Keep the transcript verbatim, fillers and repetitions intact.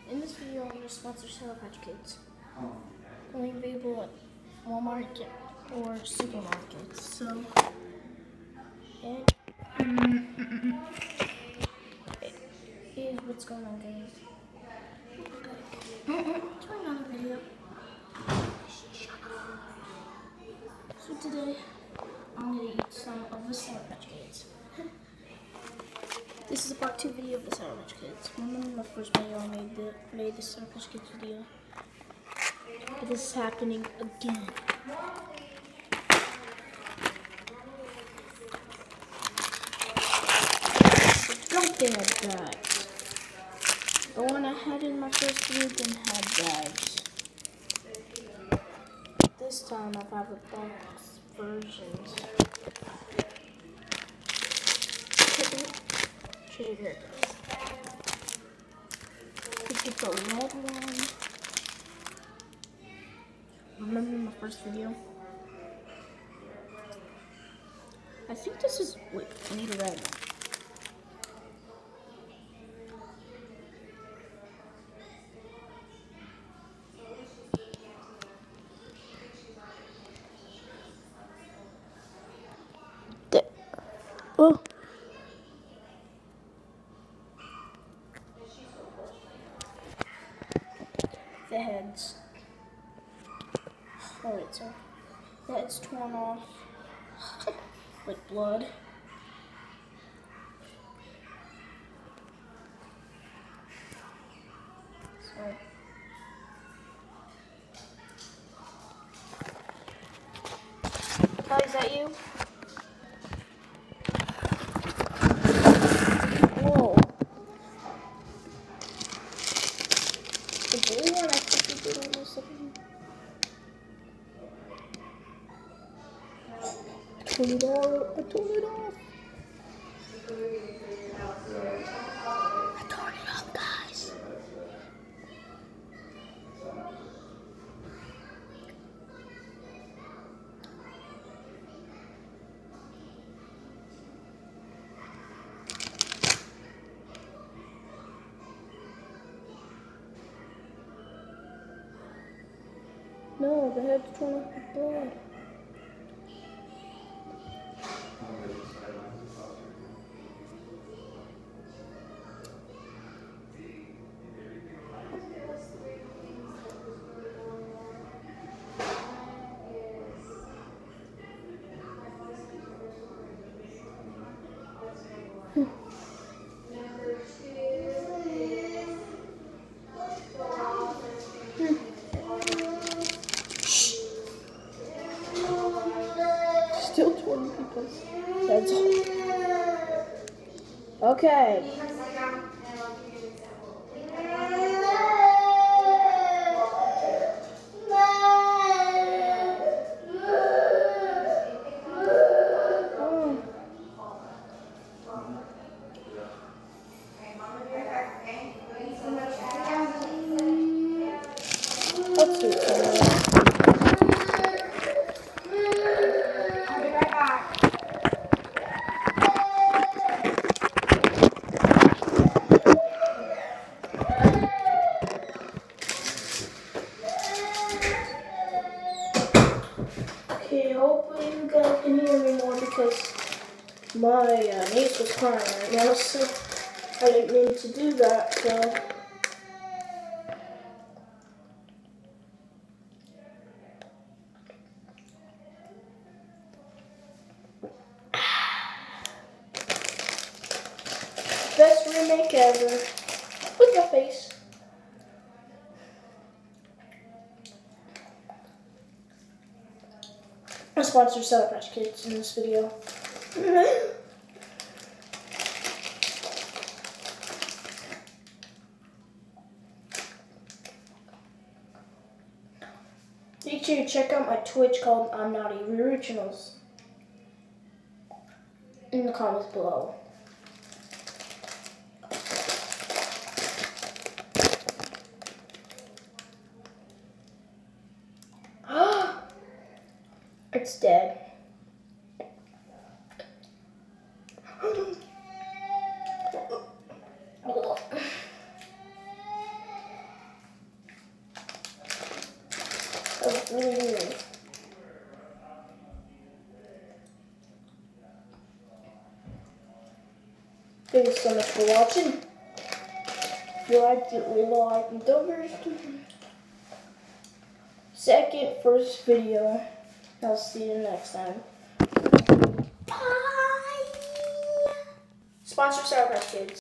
In this video, I'm going to sponsor Sour Patch Kids. Only available at Walmart or supermarkets. So, and here's what's going on, guys. Try another video. So today, I'm going to eat some of the Sour Patch Kids. This is a part two video of the Sour Patch Kids. Remember my first video I made the made the Sour Patch Kids video. But this is happening again. Don't they have bags? The one I had in my first video didn't have bags. This time I have a box versions. Trigger. Let's get the red one. Remember my first video? I think this is, wait, I need a red one. The, oh. The heads. Oh wait, sorry. The head's torn off. With blood. So. Oh, is that you? Whoa. The blue one, I think you did almost something. I tore it off. I tore it off. I tore it off, guys. No, the head's torn off with blood. Still twenty people. That's all. Okay. Let's do it. Okay, hopefully you guys can hear me more because my uh, niece was crying right now, so I didn't mean to do that, so. Best remake ever. With my face. I sponsor Sour Patch Kids in this video. Make sure you check out my Twitch called I'm Naughty Originals in the comments below. It's dead. was really weird. Thank you so much for watching. If you liked it, leave a like and don't forget to second, first video. I'll see you next time. Bye! Sponsor Sour Patch Kids.